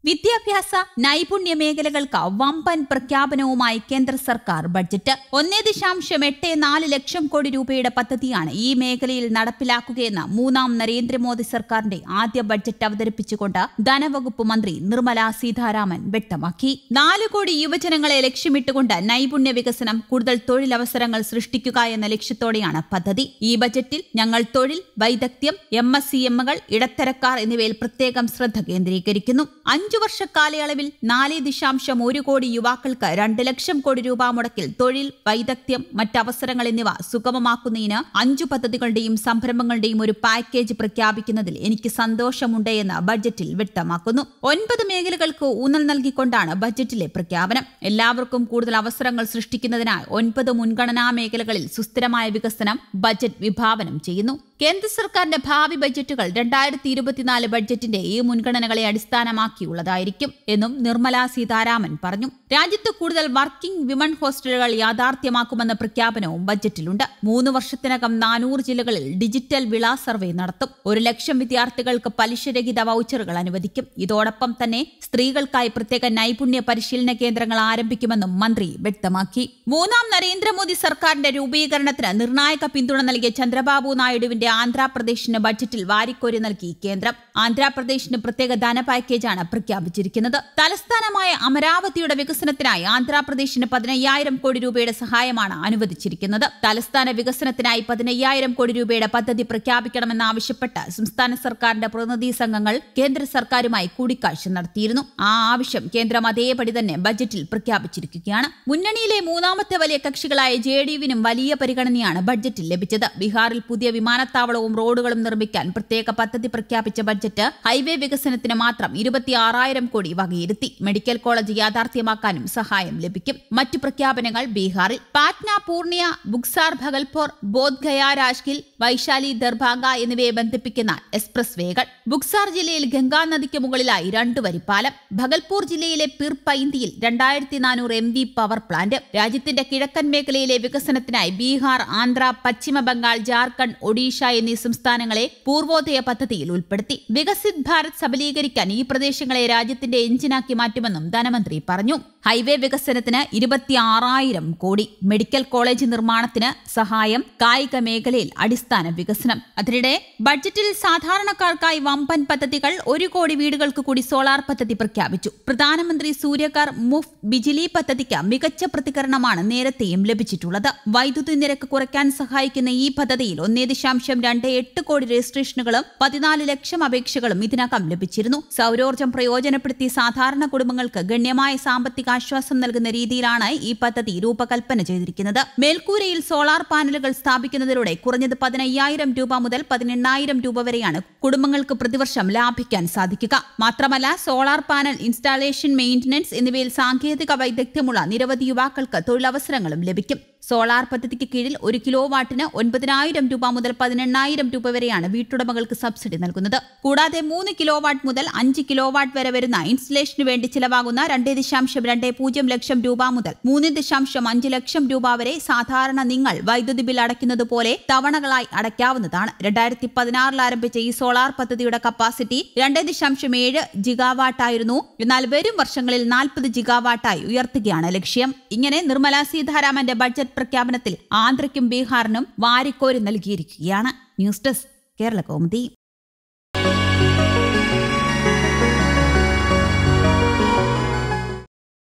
വിദ്യാഭ്യാസ നൈപുണ്യ മേഖലകൾക്ക് വമ്പൻ പ്രഖ്യാപനവുമായി കേന്ദ്ര സർക്കാർ ബഡ്ജറ്റ് 1.84 ലക്ഷം കോടി രൂപയുടെ പദ്ധതിയാണ് ഈ മേഖലയിൽ നടപ്പിലാക്കുകയെന്ന് മൂന്നാം നരേന്ദ്രമോദി സർക്കാരിന്റെ ആദ്യ ബഡ്ജറ്റ് അവതരിപ്പിച്ചുകൊണ്ട് ധനവകുപ്പ് മന്ത്രി നിർമ്മല സീതാരാമൻ വ്യക്തമാക്കി. 4 കോടി യുവജനങ്ങളെ ലക്ഷ്യമിട്ടുകൊണ്ട് നൈപുണ്യ വികസനം, കൂടുതൽ തൊഴിലവസരങ്ങൾ സൃഷ്ടിക്കുക എന്ന ലക്ഷ്യത്തോടെയാണ് പദ്ധതി. ഈ ബജറ്റിൽ ഞങ്ങൾ തൊഴിൽ, വൈദഗ്ധ്യം, MSCMകൾ, ഇടത്തരക്കാർ എന്നിവയിൽ പ്രത്യേകം ശ്രദ്ധ കേന്ദ്രീകരിക്കുന്നു. 5 വർഷ കാലയളവിൽ 4.1 കോടി യുവാക്കൾക്ക് 2 ലക്ഷം കോടി രൂപ മുടക്കിൽ തൊഴിൽ, വൈദഗ്ധ്യം, മറ്റവസരങ്ങൾ എന്നിവ സുഗമമാക്കുന്നതിന് 5 പദ്ധതികളുടെയും സംരംഭങ്ങളുടെയും ഒരു പാക്കേജ് പ്രഖ്യാപിക്കുന്നതിൽ എനിക്ക് സന്തോഷമുണ്ട് എന്ന് ബഡ്ജറ്റിൽ വ്യക്തമാക്കുന്നു. 9 മേഖലകൾക്ക് ഊന്നൽ നൽകിക്കൊണ്ടാണ് ബഡ്ജറ്റിലെ പ്രഖ്യാപനം. എല്ലാവർക്കും കൂടുതൽ അവസരങ്ങൾ സൃഷ്ടിക്കുന്നതിനായി 9 മുൻഗണനാ മേഖലകളിൽ സുസ്ഥിരമായ വികസനം ബജറ്റ് വിഭാവനം ചെയ്യുന്നു. കേന്ദ്ര സർക്കാരിന്റെ ഭാവി ബജറ്റുകൾ 2024 ബഡ്ജറ്റിന്റെ ഈ മുൻഗണനകളെ അടിസ്ഥാനമാക്കിയുള്ളതായിരിക്കും എന്നും നിർമ്മല സീതാരാമൻ പറഞ്ഞു. രാജ്യത്ത് കൂടുതൽ വർക്കിംഗ് വിമൺ ഹോസ്റ്റലുകൾ യാഥാർത്ഥ്യമാക്കുമെന്ന പ്രഖ്യാപനവും ബജറ്റിലുണ്ട്. 3 വർഷത്തിനകം 400 ജില്ലകളിൽ ഡിജിറ്റൽ വിള സർവേ നടത്തും. 1 ലക്ഷം വിദ്യാർത്ഥികൾക്ക് പലിശരഹിത വൗച്ചറുകൾ അനുവദിക്കും. ഇതോടൊപ്പം തന്നെ സ്ത്രീകൾക്കായി പ്രത്യേക നൈപുണ്യ പരിശീലന കേന്ദ്രങ്ങൾ ആരംഭിക്കുമെന്നും മന്ത്രി വ്യക്തമാക്കി. മൂന്നാം നരേന്ദ്രമോദി സർക്കാരിന്റെ രൂപീകരണത്തിന് നിർണായക പിന്തുണ നൽകിയ ചന്ദ്രബാബു നായിഡുവിന്റെ ആന്ധ്രാപ്രദേശിന് ബഡ്ജറ്റിൽ വാരിക്കോരി നൽകി കേന്ദ്രം. ആന്ധ്രാപ്രദേശിന് പ്രത്യേക ധന പാക്കേജാണ് പ്രഖ്യാപിച്ചിരിക്കുന്നത്. തലസ്ഥാനമായ അമരാവതിയുടെ വികസനത്തിനായി ആന്ധ്രാപ്രദേശിന് 15,000 കോടി രൂപയുടെ സഹായമാണ് അനുവദിച്ചിരിക്കുന്നത്. തലസ്ഥാന വികസനത്തിനായി 15,000 കോടി രൂപയുടെ പദ്ധതി പ്രഖ്യാപിക്കണമെന്നാവശ്യപ്പെട്ട് സംസ്ഥാന സർക്കാരിന്റെ പ്രതിനിധി സംഘങ്ങൾ കേന്ദ്ര സർക്കാരുമായി കൂടിക്കാഴ്ച നടത്തിയിരുന്നു. ആ ആവശ്യം കേന്ദ്രം അതേപടി തന്നെ ബജറ്റിൽ പ്രഖ്യാപിച്ചിരിക്കുകയാണ്. മുന്നണിയിലെ മൂന്നാമത്തെ വലിയ കക്ഷികളായ JDUവിനും വലിയ പരിഗണനയാണ് ബഡ്ജറ്റിൽ ലഭിച്ചത്. ബീഹാറിൽ പുതിയ വിമാനത്താവളവും റോഡുകളും നിർമ്മിക്കാൻ പ്രത്യേക പദ്ധതി പ്രഖ്യാപിച്ച ബഡ്ജറ്റ് ഹൈവേ വികസനത്തിന് മാത്രം 26,000 കോടി വകയിരുത്തി. മെഡിക്കൽ കോളേജ് യാഥാർത്ഥ്യമാക്കാനും സഹായം ലഭിക്കും. മറ്റു പ്രഖ്യാപനങ്ങൾ ബീഹാറിൽ പാറ്റ്ന, പൂർണിയ, ബുക്സാർ, ഭഗൽപൂർ, ബോധ്ഗയ, രാജ്ഗിൽ, വൈശാലി, ദർഭാംഗ എന്നിവയെ ബന്ധിപ്പിക്കുന്ന എക്സ്പ്രസ് വേകൾ. ബുക്സാർ ജില്ലയിൽ ഗംഗാ നദിക്ക് മുകളിലായി 2 വരിപ്പാലം. ഭഗൽപൂർ ജില്ലയിലെ പിർപൈന്തിയിൽ 2400 MV പവർ പ്ലാന്റ്. രാജ്യത്തിന്റെ കിഴക്കൻ മേഖലയിലെ വികസനത്തിനായി ബീഹാർ, ആന്ധ്ര, പശ്ചിമ ബംഗാൾ, ജാർഖണ്ഡ്, ഒഡീഷ എന്നീ സംസ്ഥാനങ്ങളെ പൂർവോദയ പദ്ധതിയിൽ ഉൾപ്പെടുത്തി. വികസിത് ഭാരത് സബലീകരിക്കാൻ ഈ പ്രദേശങ്ങളെ രാജ്യത്തിന്റെ എഞ്ചിനാക്കി മാറ്റുമെന്നും ധനമന്ത്രി പറഞ്ഞു. ഹൈവേ വികസനത്തിന് 26,000 കോടി. മെഡിക്കൽ കോളേജ് നിർമ്മാണത്തിന് സഹായം. കായിക മേഖലയിൽ അടിസ്ഥാന വികസനം. അതിനിടെ ബഡ്ജറ്റിൽ സാധാരണക്കാർക്കായി വമ്പൻ പദ്ധതികൾ. 1 കോടി വീടുകൾക്ക് കൂടി സോളാർ പദ്ധതി പ്രഖ്യാപിച്ചു. പ്രധാനമന്ത്രി സൂര്യഘർ മുഫ്ത് ബിജിലി പദ്ധതിക്ക് മികച്ച പ്രതികരണമാണ് നേരത്തെയും ലഭിച്ചിട്ടുള്ളത്. വൈദ്യുതി നിരക്ക് കുറയ്ക്കാൻ സഹായിക്കുന്ന ഈ പദ്ധതിയിൽ 1.28 കോടി രജിസ്ട്രേഷനുകളും 14 ലക്ഷം അപേക്ഷകളും ഇതിനകം ലഭിച്ചിരുന്നു. സൗരോർജ്ജം പ്രയോജനപ്പെടുത്തി സാധാരണ കുടുംബങ്ങൾക്ക് ഗണ്യമായ സാമ്പത്തിക ആശ്വാസം നൽകുന്ന രീതിയിലാണ് ഈ പദ്ധതി രൂപകൽപ്പന ചെയ്തിരിക്കുന്നത്. മേൽക്കൂരയിൽ സോളാർ പാനലുകൾ സ്ഥാപിക്കുന്നതിലൂടെ കുറഞ്ഞത് 15,000 രൂപ മുതൽ 18,000 രൂപ വരെയാണ് കുടുംബങ്ങൾക്ക് പ്രതിവർഷം ലാഭിക്കാൻ സാധിക്കുക. മാത്രമല്ല, സോളാർ പാനൽ ഇൻസ്റ്റാളേഷൻ, മെയിന്റനൻസ് എന്നിവയിൽ സാങ്കേതിക വൈദഗ്ധ്യമുള്ള നിരവധി യുവാക്കൾക്ക് തൊഴിലവസരങ്ങളും ലഭിക്കും. സോളാർ പദ്ധതിക്ക് കീഴിൽ 1 കിലോവാട്ടിന് 9,000 രൂപ മുതൽ 18,000 രൂപ വരെയാണ് വീട്ടുടമകൾക്ക് സബ്സിഡി നൽകുന്നത്. കൂടാതെ 3 കിലോവാട്ട് മുതൽ 5 കിലോവാട്ട് വരെ വരുന്ന ഇൻസ്റ്റലേഷന് വേണ്ടി ചിലവാകുന്ന 2.20 ലക്ഷം രൂപ മുതൽ 3.5 ലക്ഷം രൂപ വരെ സാധാരണ നിങ്ങൾ വൈദ്യുതി ബിൽ അടയ്ക്കുന്നത് പോലെ തവണകളായി അടയ്ക്കാവുന്നതാണ്. 2016 ആരംഭിച്ച ഈ സോളാർ പദ്ധതിയുടെ കപ്പാസിറ്റി 2.7 ജിഗാവാട്ടായിരുന്നു. എന്നാൽ വരും വർഷങ്ങളിൽ 40 ജിഗാവാട്ടായി ഉയർത്തുകയാണ് ലക്ഷ്യം. ഇങ്ങനെ നിർമ്മല സീതാരാമന്റെ ബഡ്ജറ്റ് പ്രഖ്യാപനത്തിൽ ആന്ധ്രയ്ക്കും ബീഹാറിനും വാരിക്കോരി നൽകിയിരിക്കുകയാണ്. News desk, Kerala Kaumudi.